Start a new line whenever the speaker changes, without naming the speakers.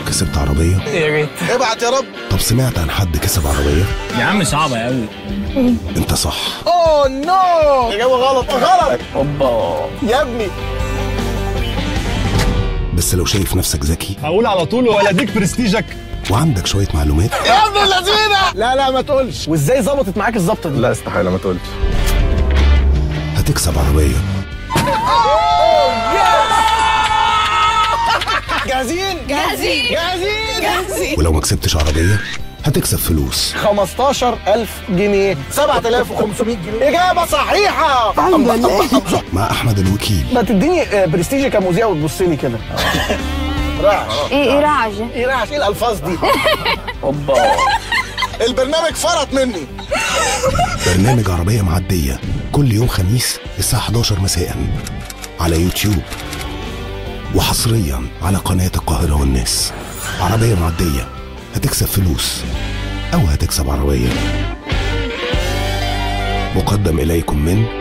كسبت عربية؟
يا ريت.
ابعت يا رب.
طب سمعت عن حد كسب عربية؟
يا عم صعبة قوي.
انت صح.
اوه نو، اجابة غلط. غلط.
اوبا
يا ابني.
بس لو شايف نفسك ذكي
هقول على طول ولا اديك برستيجك
وعندك شوية معلومات،
يا ابن اللذينة. لا ما تقولش. وازاي ظبطت معاك الظبطة دي؟
لا استحالة ما تقولش.
هتكسب عربية.
جاهزين؟
ولو ما كسبتش عربية هتكسب فلوس.
15,000 جنيه، 7,500 جنيه. إجابة صحيحة.
الحمد لله.
مع أحمد الوكيل.
ما تديني برستيجي كمذيع وتبص لي كده. رعش.
ايه رعش؟
ايه رعش؟ ايه الألفاظ دي؟
اوبا.
البرنامج فرط مني.
برنامج عربية معدية كل يوم خميس الساعة 11 مساء على يوتيوب، وحصريا على قناة القاهرة والناس. عربية معدية، هتكسب فلوس أو هتكسب عربية. مقدم إليكم من